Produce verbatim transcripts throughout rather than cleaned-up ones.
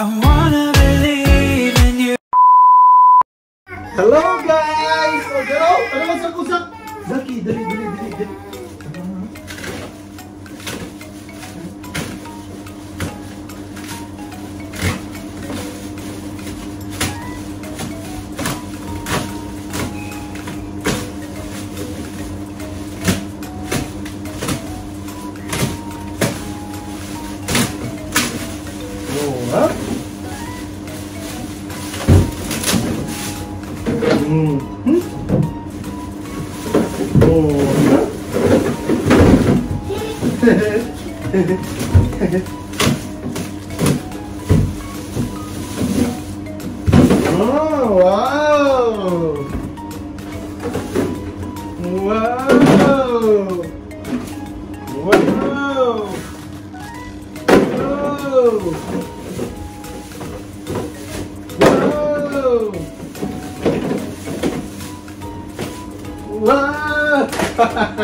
I wanna believe in you. Hello guys! Oh, hello! Ano masak-usak? Zaki, dali, dali, dali, dali. Oh, ha? Hmm. Hmm? Oh, ha? Oh, wow! Wow! Wow! Wow! Wow!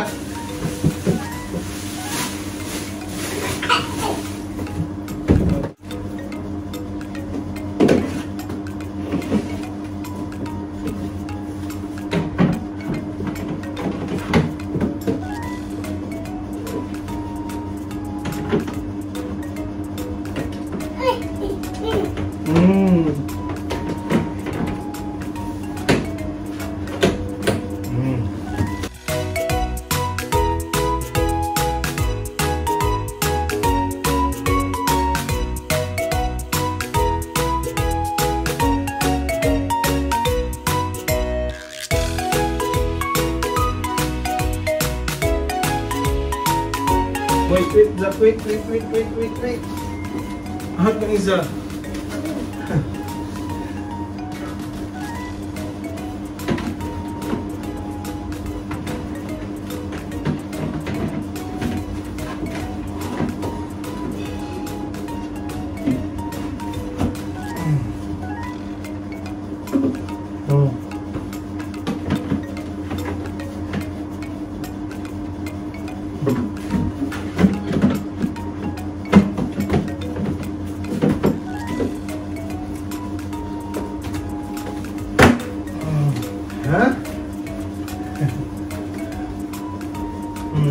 Mm. Mm. Wait, wait, Zach, wait, wait, wait, wait, wait, wait. Ahad ng isa. Oh. Hah? Hmm.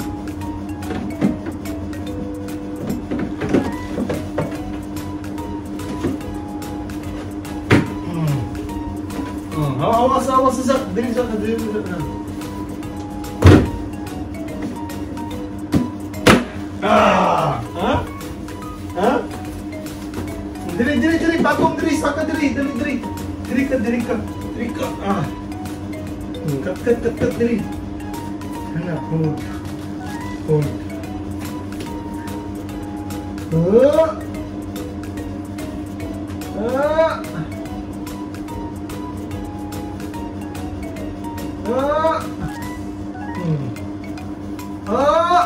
Hmm. Awas, awas, Zak. Dali, Zak. Dali, Zak. Ah! Ha? Ha? Dali, dali, dali. Bagong dali. Saka dali. Dali, dali. Dali ka, dali ka. Dali ka. Ah. Cut, cut, cut, cut, dali. Hana, hold. Hold. Ah! Ah! Ah! Hmm. Ah!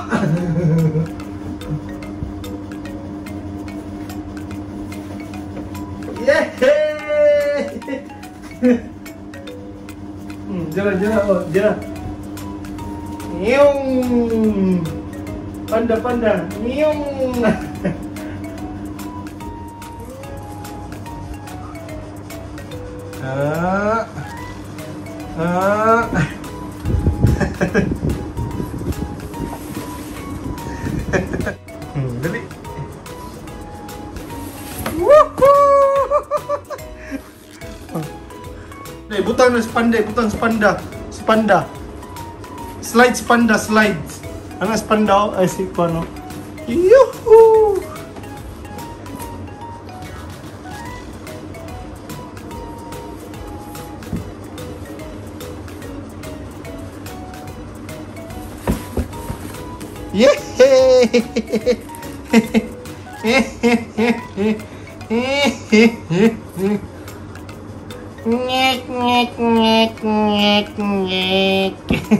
Yeay! Hmm, jalan, jalan, oh, jalan. Nyung. Panda, panda. Nyung. Ah. Ah. Hmm, dali. Dai, butang na sepanda, butang sepanda. Sepanda. Slide sepanda, slides. Ano sepanda? Ay, si Kono. Yuhu! Yeay! Ngek ngek ngek ngek ngek.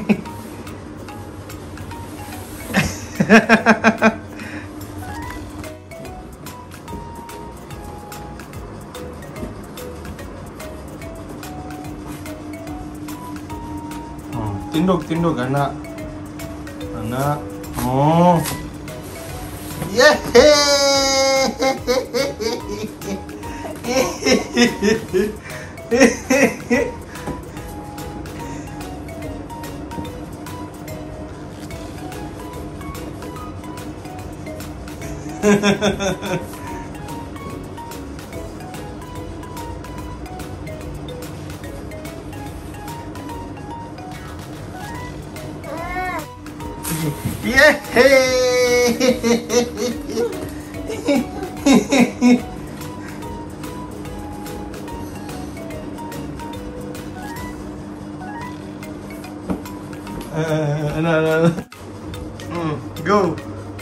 Oh, tindog tindog anak. Anak. Oh. Yeay! Uh, ano, ano, mm, go!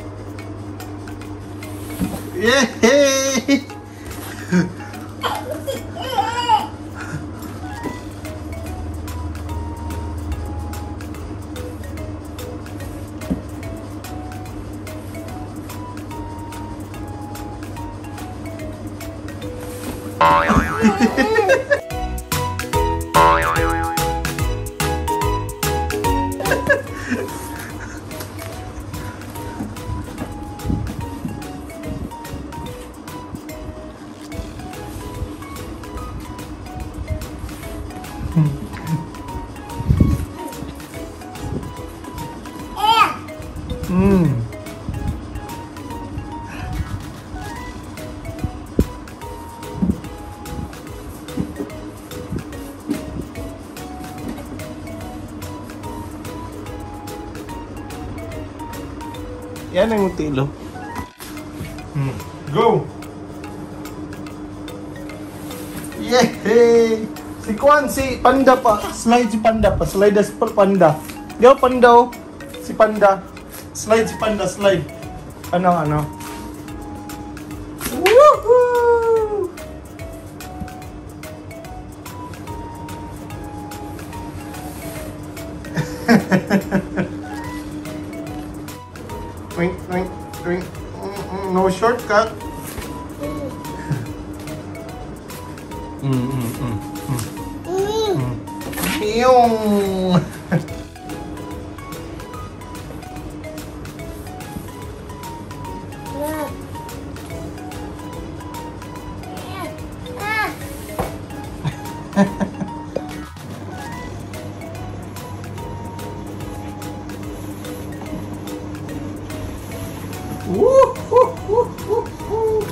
Yay! Mm. Yan ang tilo. Mm. Go! Yay! Si Kwan, si Panda pa. Slide si Panda pa. Slide as pa Panda. Yo, Panda oh. Si Panda. Slide si Panda, slide. Ano, ano? Woohoo! Wink, wink, wink. No shortcut. Mm, mm, mm, mm. Mm. Yung. Woo, woo, woo, woo, woo.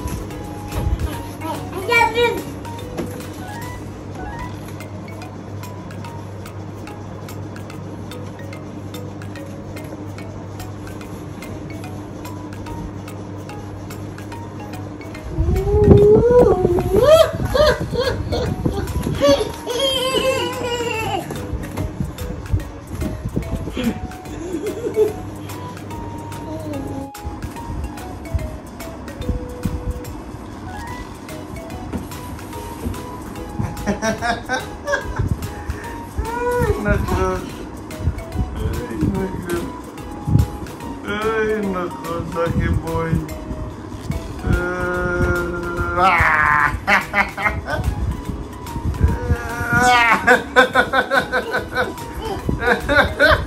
Ay, nako. Ay, nako. Ay, nako, Zachy boy. Uh, ah!